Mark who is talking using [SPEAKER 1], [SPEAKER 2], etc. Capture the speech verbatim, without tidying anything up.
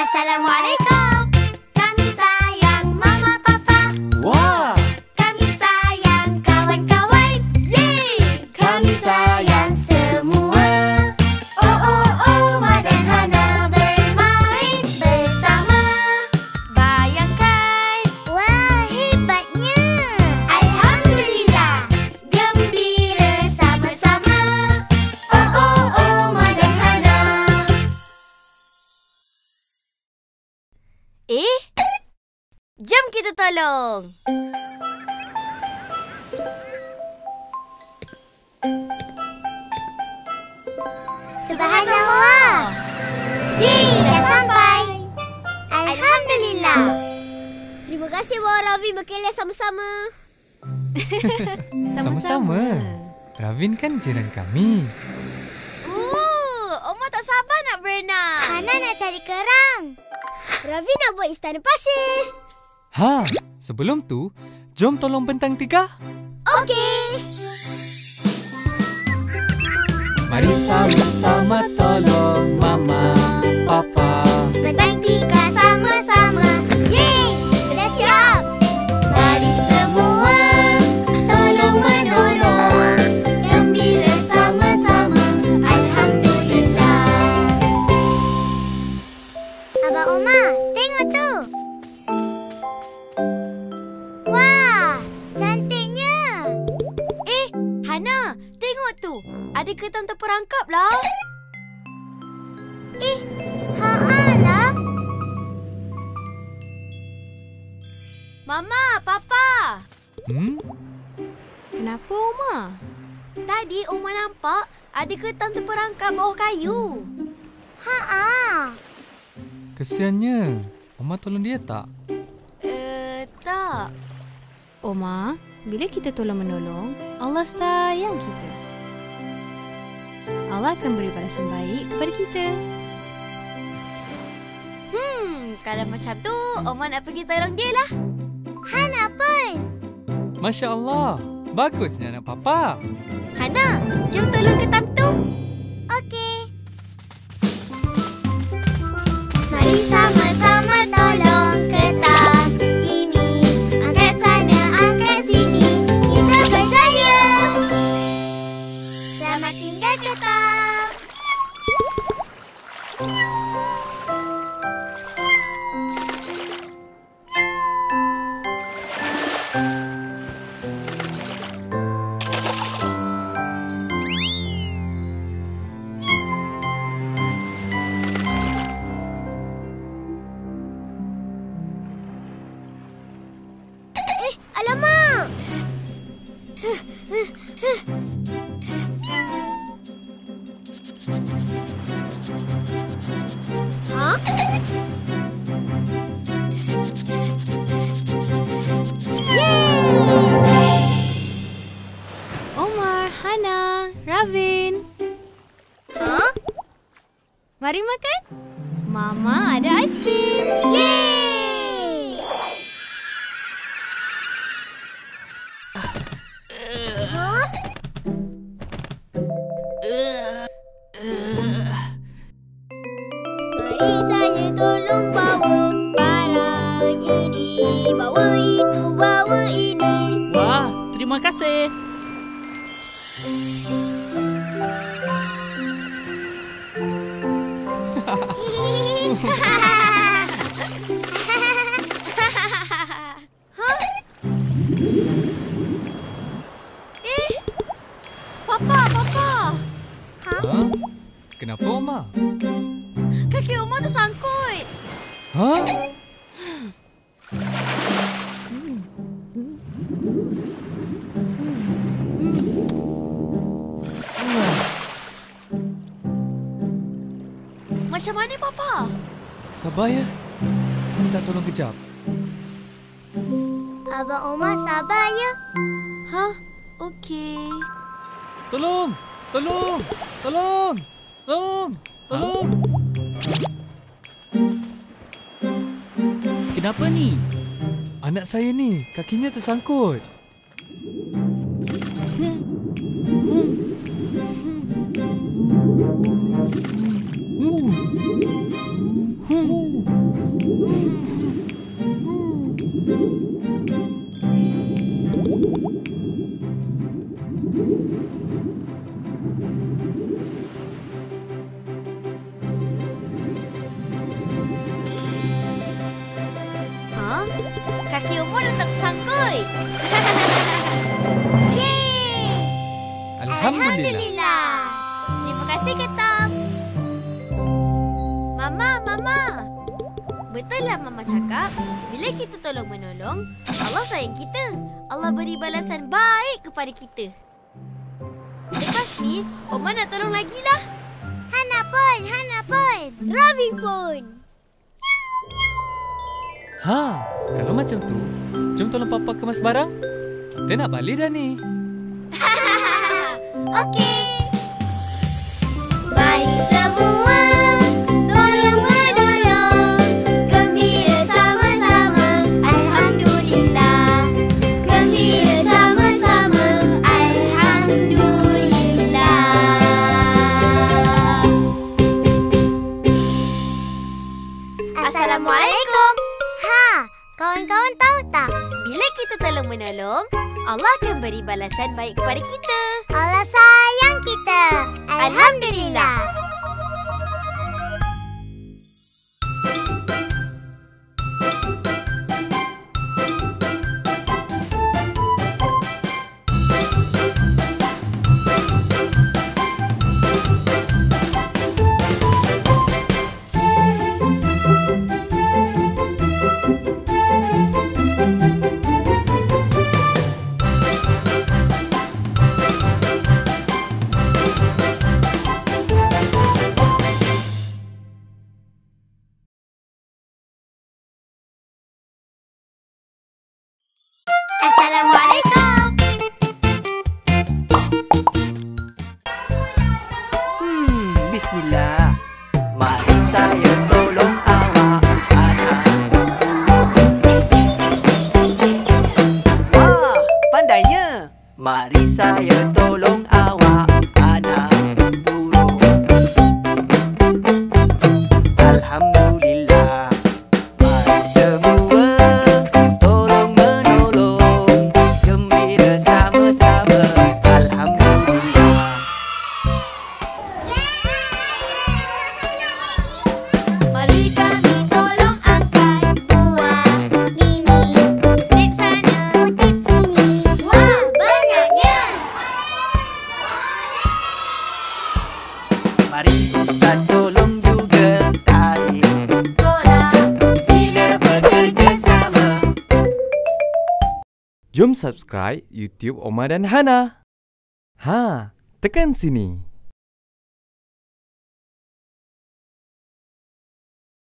[SPEAKER 1] Assalamualaikum. Kami sayang Mama Papa.
[SPEAKER 2] Wah!
[SPEAKER 1] Kami sayang kawan-kawan. Yeay! Kami sayang semua. Oh, oh, oh, Ma dan Hana bermain bersama. Bayangkan. Wah, hebatnya. Alhamdulillah. Gembira sama-sama. Oh, oh, oh, Ma dan Hana. Eh? Jom kita tolong. Subhanallah. Yeay, dah sampai. Alhamdulillah. Terima kasih Wah Ravi berkelas sama-sama.
[SPEAKER 2] Sama-sama. Ravin kan jiran kami.
[SPEAKER 1] Uh, Oma tak sabar nak berenang. Hana nak cari kerang. Ravi nak buat istana pasir.
[SPEAKER 2] Ha, sebelum tu, jom tolong bentang tiga.
[SPEAKER 1] Okey.
[SPEAKER 2] Mari sama-sama tolong Mama, Papa.
[SPEAKER 1] Bentang tiga sama-sama. Yeay, dah siap. Mari semua tolong menolong. Gembira sama-sama. Alhamdulillah. Abang Oma, tengok tu. Wah, cantiknya. Eh, Hana, tengok tu. Ada ketam terperangkap lah. Eh, haalah. Mama, Papa.
[SPEAKER 2] Hmm?
[SPEAKER 3] Kenapa, Oma?
[SPEAKER 1] Tadi Oma nampak ada ketam terperangkap bawah kayu. Haa.
[SPEAKER 2] Kesiannya. Mama tolong dia tak?
[SPEAKER 1] Eh, tak.
[SPEAKER 3] Oma, bila kita tolong-menolong, Allah sayang kita. Allah akan beri balasan baik kepada kita.
[SPEAKER 1] Hmm, kalau macam tu, Oma nak pergi tolong dia lah. Hana pun.
[SPEAKER 2] Masya Allah. Bagusnya anak Papa.
[SPEAKER 1] Hana, jom tolong ketam tu. Okey. Mari sama-sama tolong ketam ini. Angkat sana, angkat sini. Kita berjaya. Selamat tinggal ketam. Eh, alamak. Ha? Yeay!
[SPEAKER 3] Omar, Hana, Ravin.
[SPEAKER 1] Ha?
[SPEAKER 3] Mari makan. Mama ada aiskrim.
[SPEAKER 1] Yeay! Ha? Mari saya tolong bawa barang ini, bawa itu, bawa ini.
[SPEAKER 4] Wah, terima kasih.
[SPEAKER 1] Hah? Eh, Papa, Papa. Ha?
[SPEAKER 2] Ha? Kenapa, Oma?
[SPEAKER 1] Kaki Oma tersangkut.
[SPEAKER 2] Ha?
[SPEAKER 1] Macam mana, Papa?
[SPEAKER 2] Sabar ya. Minta tolong kejap.
[SPEAKER 1] Abang Oma sabar ya. Hah? Okey.
[SPEAKER 2] Tolong! Tolong! Tolong! Tolong! Tolong!
[SPEAKER 4] Kenapa ni?
[SPEAKER 2] Anak saya ni, kakinya tersangkut.
[SPEAKER 1] kaki Oma dah tak tersangkut. Yeay!
[SPEAKER 2] Alhamdulillah.
[SPEAKER 1] Terima kasih, Ketam. Mama, Mama. Betul lah Mama cakap, bila kita tolong menolong, Allah sayang kita. Allah beri balasan baik kepada kita. Lepas ni, Oma nak tolong lagi lah. Hana pun, Hana pun. Ravin pun.
[SPEAKER 2] Ha, kalau macam tu, jom tolong Papa kemas barang. Kita nak balik dah ni.
[SPEAKER 1] Okey. Mari semua tolong menolong, gembira sama-sama, alhamdulillah. Gembira sama-sama, alhamdulillah. Assalamualaikum. Ha, kawan-kawan tahu tak? Bila kita tolong menolong, Allah akan beri balasan baik kepada kita. Allah sayang kita. Alhamdulillah. Assalamualaikum.
[SPEAKER 5] Hmm, bismillah. Mari saya tolong awak anak. Wah, pandainya. Mari saya tolong awak anak burung. Alhamdulillah. Mari semua tolong menolong, gembira sama-sama, alhamdulillah.
[SPEAKER 1] Mari kami tolong angkat buah ini, kutip sana, kutip sini. Wah, banyaknya.
[SPEAKER 5] Mari Ustaz tolong juga tarik
[SPEAKER 1] Bola.
[SPEAKER 5] bila bekerja sama.
[SPEAKER 2] Jom subscribe YouTube Oma dan Hana. Ha, tekan sini.